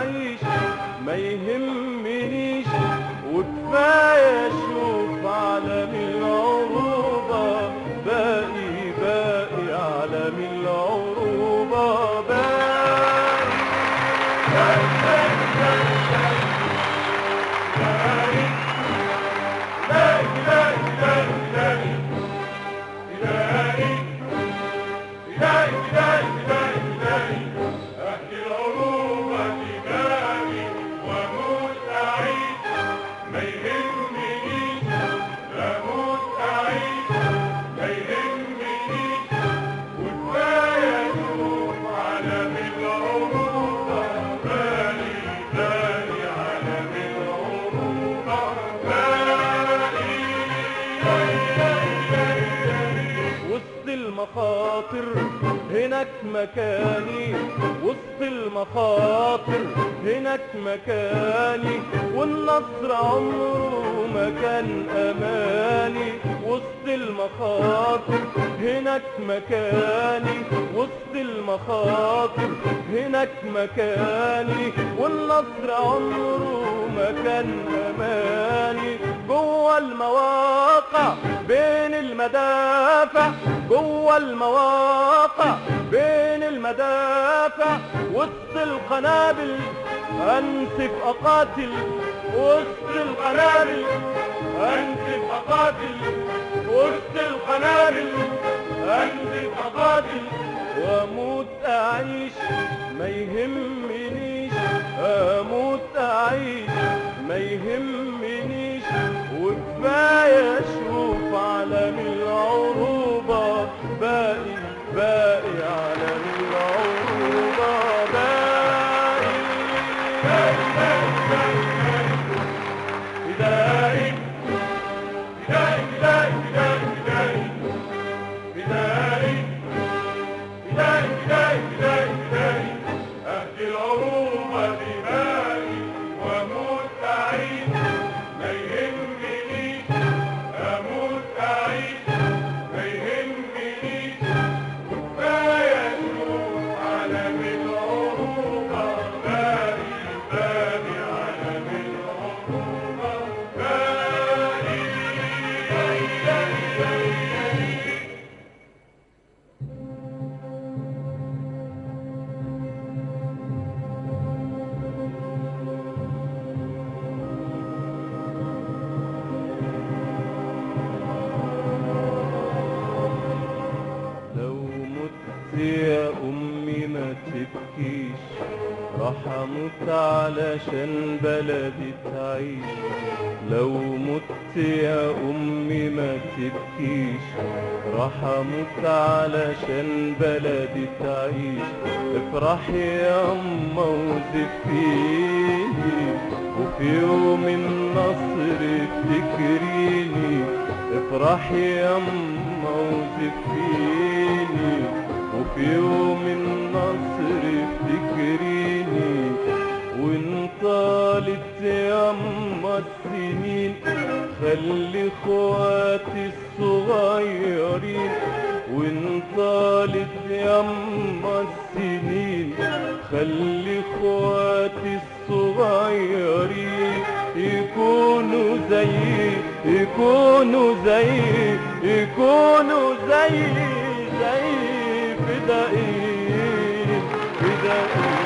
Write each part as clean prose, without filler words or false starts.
أعيش ما يهمنيش، وكفاية أشوف عالم العروبة باقي باقي، عالم العروبة باقي باقي المخاطر هناك مكاني، وسط المخاطر هناك مكاني، والنصر عمره ما كان أماني. وسط المخاطر هناك مكاني، وسط المخاطر هناك مكاني، والنصر عمره ما كان أماني. جوه المواقع بين المدافع، جوه المواقع بين المدافع، وسط القنابل انسف اقاتل، وسط القنابل انسف اقاتل، وسط القنابل انسف اقاتل، واموت اعيش ما يهمنيش، اموت اعيش ما يهمنيش، وكفايه اشوف عالم العروبه باقي باقي، عالم العروبه باقي باقي باقي بداية بداية بداية بداية بداية بداية بداية بداية بداية أهدي العروبة دمائي وأموت أعيش ما يهمنيش، أموت أعيش ما يهمنيش، وكفاية أشوف عالم العروبة باقي باقي، عالم العروبة باقي. لو مت يا أمي ما تبكيش، راح أموت علشان بلدي تعيش. لو مت يا أمي ما تبكيش، راح أموت علشان بلدي تعيش. افرحي يا أما وزفيني، وفي يوم النصر افتكريني. افرحي يا أما وزفيني، وفي يوم النصر افتكريني. وان طالت ياما السنين خلي اخواتي الصغيرين. وان طالت ياما السنين خلي اخواتي الصغيرين يكونوا زيي، يكونوا زيي، يكونوا زيي زي فدائيين فدائيين.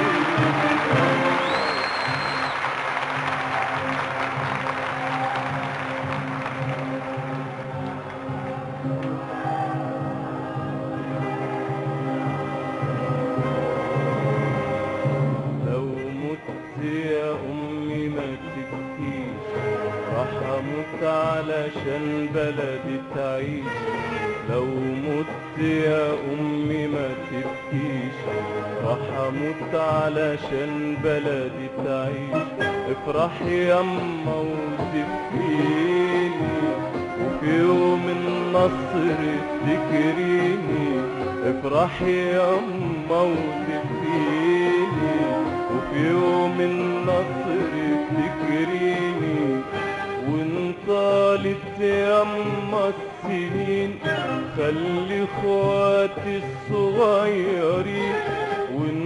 لو مت يا أمي ما تبكيش، راح أموت علشان بلدي تعيش. لو مت يا أمي ما تبكيش، راح أموت علشان بلدي تعيش. افرحي ياما وزفيني، وفي يوم النصر افتكريني. افرحي ياما وزفيني، وفي يوم النصر افتكريني. وان طالت ياما السنين خلي اخواتي الصغيرين. وان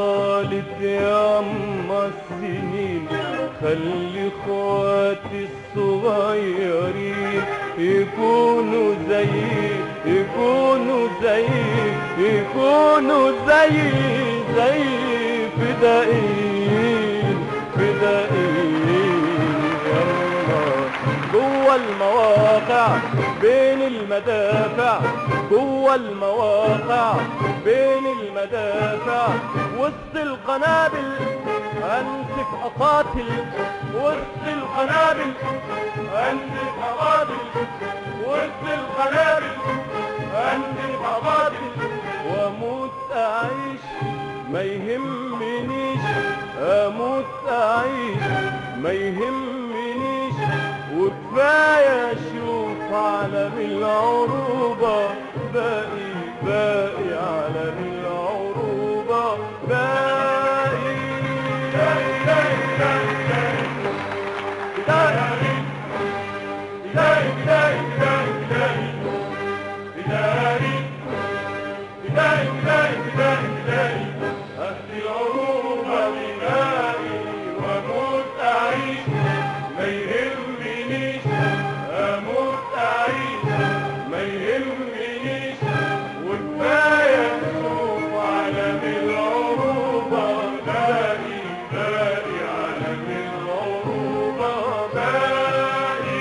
طالت ياما السنين، خلي اخواتي الصغيرين يكونوا زيي، يكونوا زيي، يكونوا زيي، زيي فدائيين، فدائيين. يلا جوا المواقع بين المدافع، جوا المواقع بين المدافع، وسط القنابل امسك اقاتل، وسط القنابل امسك اقاتل، وسط القنابل امسك اقاتل، واموت اعيش ما يهمنيش، اموت اعيش ما يهمنيش، وكفايه اشوف عالم العروبه باقي، باقي عالم العروبه باقي. أهدي العروبة بمائي وأموت أعيش ما يهمنيش، أموت أعيش ما يهمنيش، وكفاية نشوف عالم العروبة باقي، باقي عالم العروبة باقي.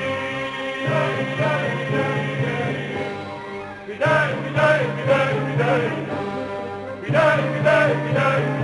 بداية بداية بداية بداية بداية بداية بداية